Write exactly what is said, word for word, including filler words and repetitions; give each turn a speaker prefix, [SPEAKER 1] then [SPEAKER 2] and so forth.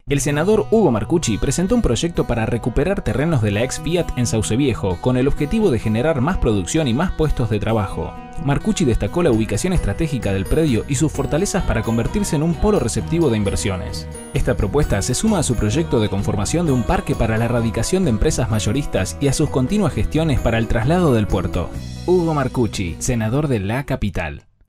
[SPEAKER 1] El senador Hugo Marcucci presentó un proyecto para recuperar terrenos de la ex Fiat en Sauce Viejo, con el objetivo de generar más producción y más puestos de trabajo. Marcucci destacó la ubicación estratégica del predio y sus fortalezas para convertirse en un polo receptivo de inversiones. Esta propuesta se suma a su proyecto de conformación de un parque para la erradicación de empresas mayoristas y a sus continuas gestiones para el traslado del puerto. Hugo Marcucci, senador de la capital.